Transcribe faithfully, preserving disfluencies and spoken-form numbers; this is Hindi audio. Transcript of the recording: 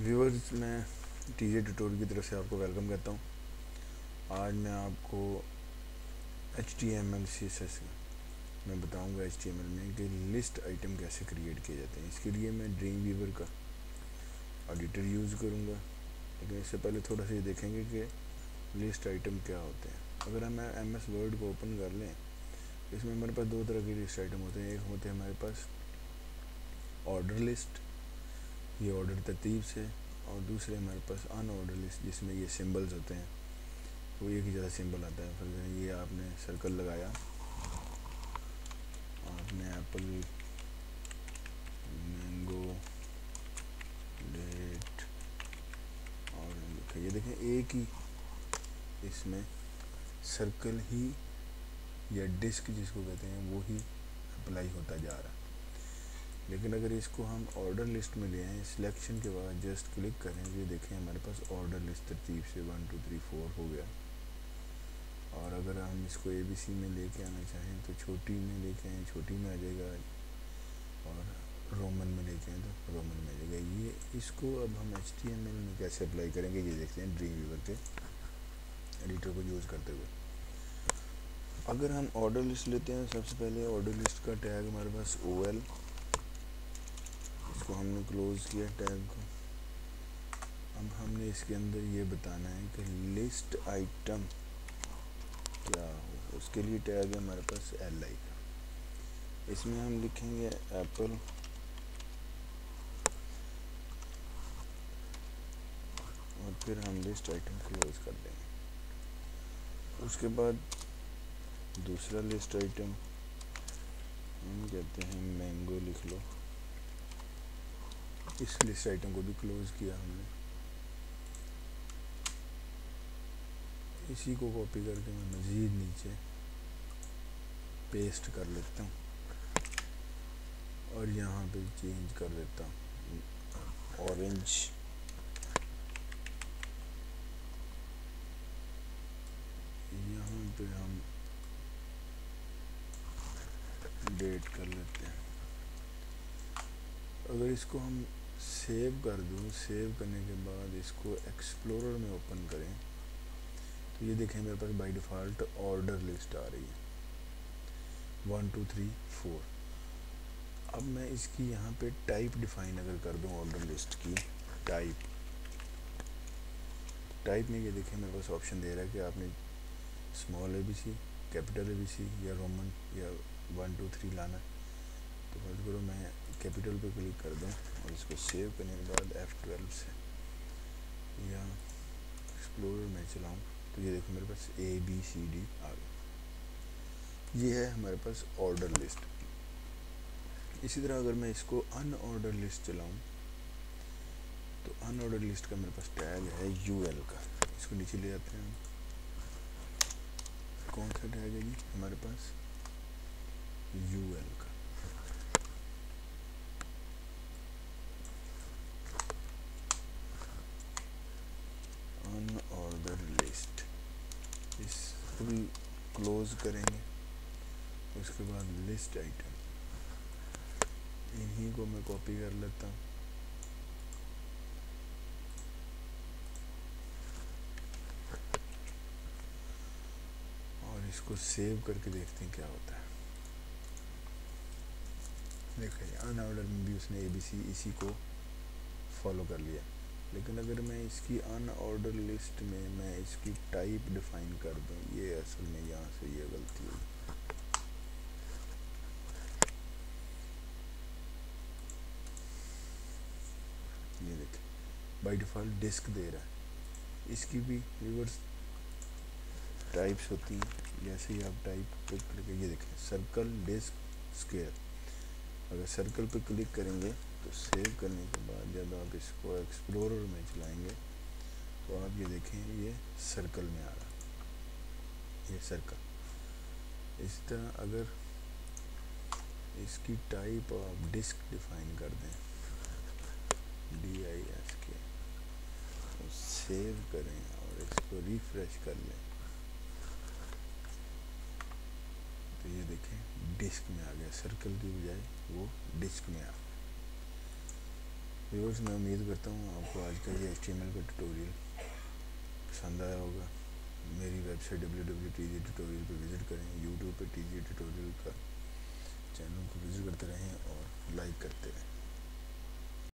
व्यूअर्स, मैं टीजे ट्यूटोरियल की तरफ से आपको वेलकम करता हूँ। आज मैं आपको H T M L C S S में बताऊँगा एच टी एम एल में कि लिस्ट आइटम कैसे क्रिएट किए जाते हैं। इसके लिए मैं ड्रीम वीवर का एडिटर यूज़ करूँगा, लेकिन इससे पहले थोड़ा सा ये देखेंगे कि लिस्ट आइटम क्या होते हैं। अगर हम एम एस वर्ड को ओपन कर लें, इसमें हमारे पास दो तरह के लिस्ट आइटम होते हैं। एक होते हैं हमारे पास ऑर्डर लिस्ट, ये ऑर्डर तरतीब से, और दूसरे हमारे पास अनऑर्डर लिस्ट जिसमें ये सिंबल्स होते हैं, वो एक ही ज़्यादा सिंबल आता है। फिर ये आपने सर्कल लगाया, आपने एप्पल, मैंगो, डेट और लिखा। ये देखें, एक ही इसमें सर्कल ही या डिस्क जिसको कहते हैं वो ही अप्लाई होता जा रहा है। लेकिन अगर इसको हम ऑर्डर लिस्ट में ले आए, सिलेक्शन के बाद जस्ट क्लिक करें, ये देखें हमारे पास ऑर्डर लिस्ट तरतीब से वन टू थ्री फोर हो गया। और अगर हम इसको ए बी सी में लेके आना चाहें तो छोटी में लेके आएँ, छोटी में आ जाएगा, और रोमन में लेके आएँ तो रोमन में आ जाएगा। ये इसको अब हम एच टी एम एल में कैसे अप्लाई करेंगे, ये देखते हैं ड्रीम वीवर के एडिटर को यूज़ करते हुए। अगर हम ऑर्डर लिस्ट लेते हैं, सबसे पहले ऑर्डर लिस्ट का टैग हमारे पास ओ एल, इसको हमने क्लोज किया टैग को। अब हमने इसके अंदर ये बताना है कि लिस्ट आइटम क्या हो, उसके लिए टैग है हमारे पास एल आई का। इसमें हम लिखेंगे एप्पल, और फिर हम लिस्ट आइटम क्लोज कर देंगे। उसके बाद दूसरा लिस्ट आइटम हम कहते हैं मैंगो, लिख लो। इस लिस्ट आइटम को भी क्लोज किया हमने। इसी को कॉपी करके मैं मज़ीद नीचे पेस्ट कर लेता हूँ और यहाँ पे चेंज कर देता हूँ ऑरेंज। यहाँ पे हम डेट कर लेते हैं। अगर इसको हम सेव कर दूँ, सेव करने के बाद इसको एक्सप्लोरर में ओपन करें तो ये देखें मेरे पास बाय डिफ़ॉल्ट ऑर्डर लिस्ट आ रही है वन टू थ्री फोर। अब मैं इसकी यहाँ पे टाइप डिफ़ाइन अगर कर दूँ ऑर्डर लिस्ट की टाइप, टाइप में ये देखें मेरे पास ऑप्शन दे रहा है कि आपने small A B C, capital A B C या रोमन या वन टू थ्री लाना। तो फर्ज करो मैं कैपिटल पे क्लिक कर दूँ और इसको सेव करने के बाद एफ ट्वेल्व से या एक्सप्लोरर में चलाऊँ तो ये देखो मेरे पास ए बी सी डी आ गया। ये है हमारे पास ऑर्डर लिस्ट। इसी तरह अगर मैं इसको अनऑर्डर लिस्ट चलाऊँ तो अनऑर्डर लिस्ट का मेरे पास टैग है यू एल का। इसको नीचे ले आते हैं। कौन सा टैग है जी हमारे पास? यू एल का। अनऑर्डर लिस्ट, इसको भी क्लोज करेंगे। उसके बाद लिस्ट आइटम, इन्हीं को मैं कॉपी कर लेता हूँ। और इसको सेव करके देखते हैं क्या होता है। देखिए अनऑर्डर में भी उसने ए बी सी इसी को फॉलो कर लिया। लेकिन अगर मैं इसकी अनऑर्डर लिस्ट में मैं इसकी टाइप डिफाइन कर दूं, ये असल में यहाँ से ये गलती हुई। ये देखें बाय डिफ़ॉल्ट डिस्क दे रहा है। इसकी भी रिवर्स टाइप्स होती हैं। जैसे ही आप टाइप क्लिक करके ये देखें सर्कल, डिस्क, स्क्वायर। अगर सर्कल पे क्लिक करेंगे तो सेव करने के बाद जब आप इसको एक्सप्लोरर में चलाएंगे तो आप ये देखें ये सर्कल में आ रहा है, ये सर्कल। इस तरह अगर इसकी टाइप आप डिस्क डिफाइन कर दें, डी आई एस के, तो सेव करें और इसको रिफ्रेश कर लें तो ये देखें डिस्क में आ गया। सर्कल की बजाय वो डिस्क में आ गया। व्यूअर्स, मैं उम्मीद करता हूँ आपको आज का ये एच टी एम एल का ट्यूटोरियल पसंद आया होगा। मेरी website W W T G tutorial पर विज़िट करें, यूट्यूब पर टी जी ट्यूटोरियल का चैनल को विज़िट करते रहें और लाइक करते रहें।